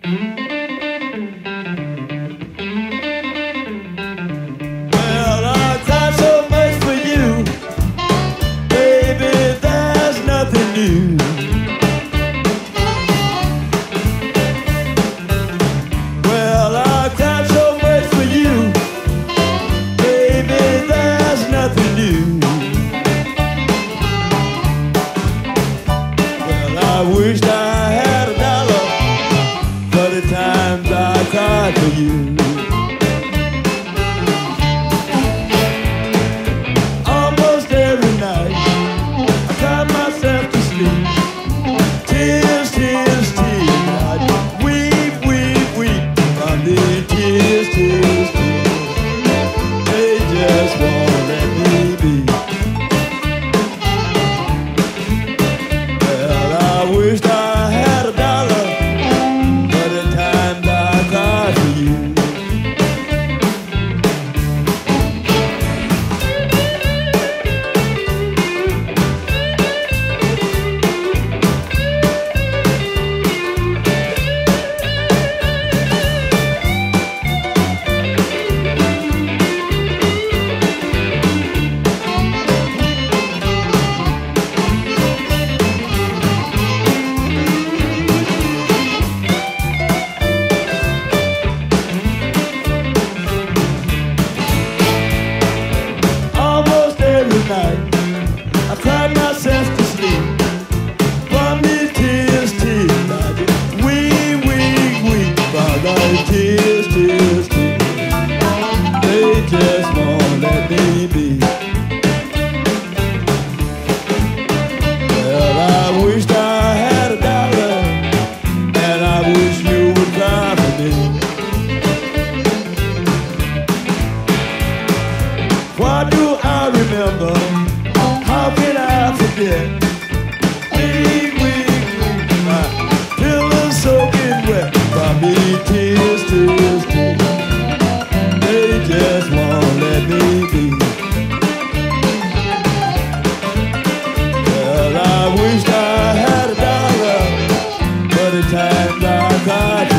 Well, I cried so much for you, baby, there's nothing new. Well, I cried so much for you, baby, there's nothing new. Well, I wished I had $1 for the times I cried for you. Almost every night I cried myself to sleep. Tears, tears, tears, I weep, weep, weep. From the tears, tears, tears, they just won't let me be. Well, I wished I had $1 for the times I cried for you. Almost every night I cried myself to sleep. From the tears, tears, I just weep, weep, weep. From the tears, tears, tears, they just won't let me be. Well, I wished I had $1, and I wish you would cry for me. Why do I remember? How can I forget? Weep, weep, weep, my pillow's soaking wet. From me tears, tears, tears, they just won't let me be. Well, I wished I had $1 for the times I cried.